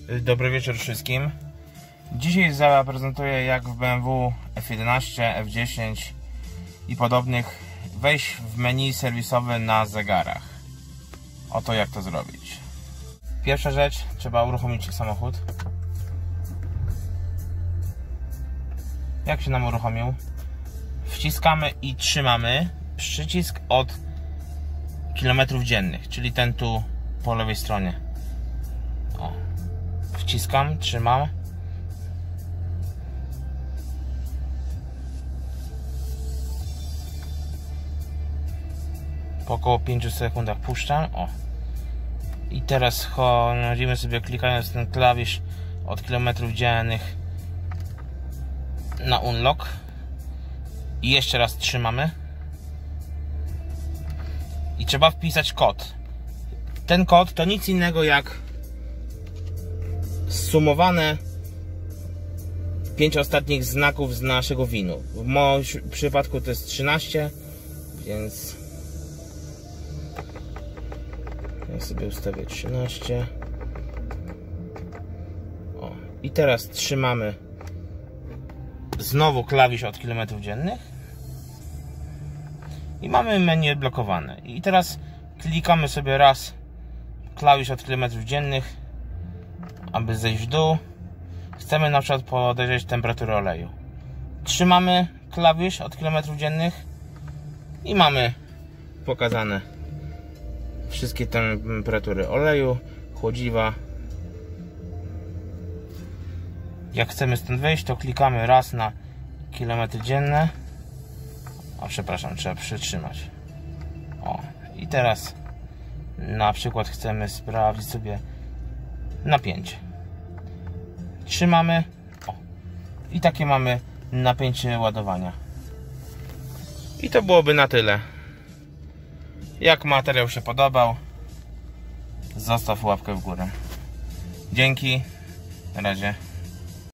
Dobry wieczór wszystkim. Dzisiaj zaprezentuję, jak w BMW F11, F10 i podobnych wejść w menu serwisowe na zegarach. Oto jak to zrobić. Pierwsza rzecz, trzeba uruchomić samochód. Jak się nam uruchomił? Wciskamy i trzymamy przycisk od kilometrów dziennych, czyli ten tu po lewej stronie. O. Wciskam, trzymam. Po około 5 sekundach puszczam. O. I teraz chodzimy sobie, klikając ten klawisz od kilometrów dziennych na unlock. I jeszcze raz trzymamy. I trzeba wpisać kod. Ten kod to nic innego jak zsumowane 5 ostatnich znaków z naszego VIN-u. W moim przypadku to jest 13, więc ja sobie ustawię 13. O. I teraz trzymamy znowu klawisz od kilometrów dziennych i mamy menu blokowane. I teraz klikamy sobie raz klawisz od kilometrów dziennych, aby zejść w dół. Chcemy na przykład podejrzeć temperaturę oleju. Trzymamy klawisz od kilometrów dziennych i mamy pokazane wszystkie temperatury oleju, chłodziwa. Jak chcemy stąd wyjść, to klikamy raz na kilometry dzienne. O, przepraszam, trzeba przytrzymać. O, i teraz na przykład chcemy sprawdzić sobie napięcie. Trzymamy. O, i takie mamy napięcie ładowania. I to byłoby na tyle. Jak materiał się podobał, zostaw łapkę w górę. Dzięki. Na razie.